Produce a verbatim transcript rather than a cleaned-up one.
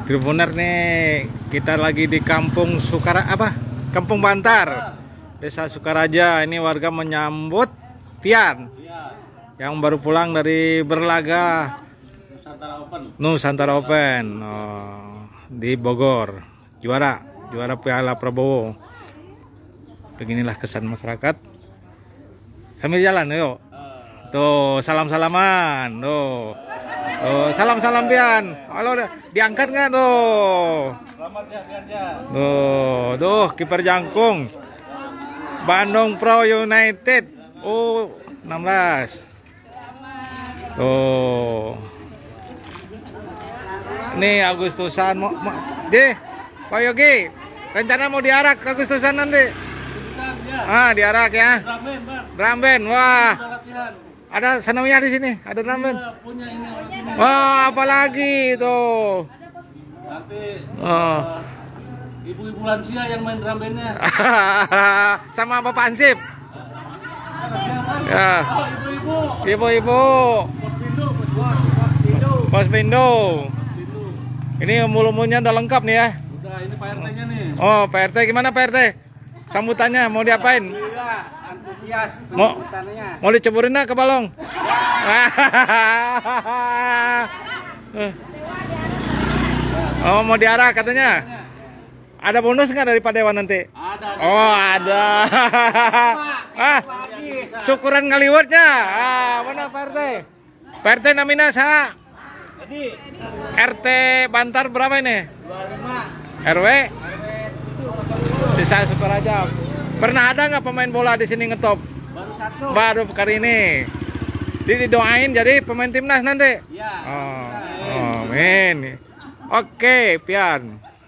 Tribuner nih, kita lagi di Kampung Sukara apa? Kampung Bantar, Desa Sukaraja. Ini warga menyambut Pian yang baru pulang dari berlaga Nusantara Open. Nusantara Open oh, di Bogor, juara juara Piala Prabowo. Beginilah kesan masyarakat sambil jalan, yuk. Tuh, salam-salaman. Tuh. Tuh, salam-salam Pian. Halo, diangkat nggak tuh? Selamat ya, Pian ya. Tuh, tuh kiper jangkung. Bandung Pro United U enam belas. Tuh. Ini Agustusan mau, mau deh, Pak Yogi. Rencana mau diarak Agustusan nanti. Ah, diarak ya. Drum band, Drum band, wah. Udah latihan. Ada senamnya di sini, ada drum band. Iya, punya ini orang sini. Wah, apalagi tuh. Nanti Oh. eh, ibu-ibu lansia yang main drum bandnya. Sama Bapak Ansip. Ya. Oh, ibu-ibu. Ibu-ibu. Pos Pindo, Pos Pos Pindo. Pos Pindo. Pindo. Ini umur-umurnya udah lengkap nih ya. Udah, ini Pak R T-nya nih. Oh, P R T gimana P R T? Sambutannya mau diapain? Alhamdulillah, antusias Mau penyebutannya. mau diceburin ke balong? Oh, mau diarak katanya. Ada bonus nggak dari Pak Dewan nanti? Ada. Oh, ada. Ah, syukuran ngaliwatnya. Ah, mana Pak R T? Pak R T namina sa? Jadi R T Bantar berapa ini? dua puluh lima. R W? Desa Sukaraja. Pernah ada nggak pemain bola di sini ngetop? Baru satu. Baru kali ini. Jadi didoain jadi pemain timnas nanti. Iya. Oh, oh, amin. Oke, Pian.